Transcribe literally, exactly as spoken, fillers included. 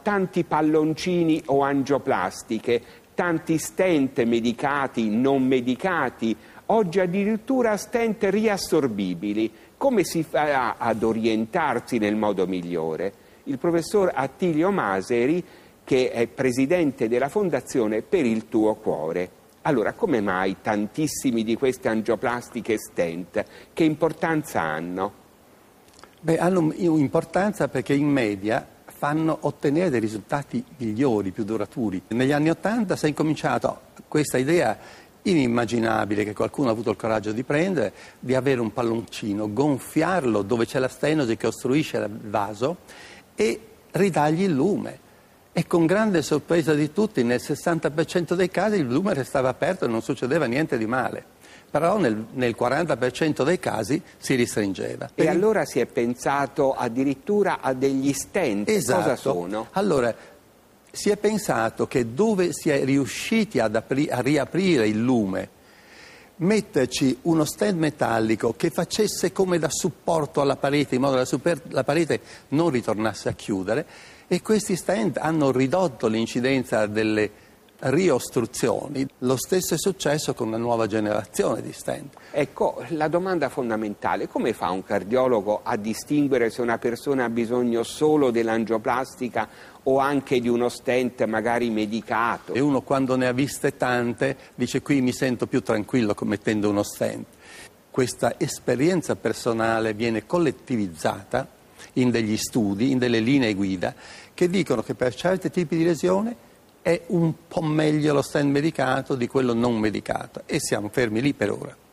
tanti palloncini o angioplastiche, tanti stent medicati, non medicati, oggi addirittura stent riassorbibili. Come si farà ad orientarsi nel modo migliore? Il professor Attilio Maseri, che è presidente della Fondazione Per il Tuo Cuore. Allora, come mai tantissimi di queste angioplastiche stent? Che importanza hanno? Beh, hanno importanza perché in media fanno ottenere dei risultati migliori, più duraturi. Negli anni Ottanta si è incominciato questa idea inimmaginabile che qualcuno ha avuto il coraggio di prendere, di avere un palloncino, gonfiarlo dove c'è la stenosi che ostruisce il vaso e ridargli il lume. E con grande sorpresa di tutti, nel sessanta per cento dei casi il lume restava aperto e non succedeva niente di male. Però nel, nel quaranta per cento dei casi si ristringeva. E allora si è pensato addirittura a degli stent. Esatto. Cosa sono? Allora, si è pensato che dove si è riusciti ad apri- a riaprire il lume, metterci uno stent metallico che facesse come da supporto alla parete, in modo che la, super- la parete non ritornasse a chiudere, e questi stent hanno ridotto l'incidenza delle riostruzioni. Lo stesso è successo con una nuova generazione di stent. Ecco, la domanda fondamentale: come fa un cardiologo a distinguere se una persona ha bisogno solo dell'angioplastica o anche di uno stent magari medicato? E uno, quando ne ha viste tante, dice: qui mi sento più tranquillo mettendo uno stent. Questa esperienza personale viene collettivizzata in degli studi, in delle linee guida che dicono che per certi tipi di lesione è un po' meglio lo stent medicato di quello non medicato, e siamo fermi lì per ora.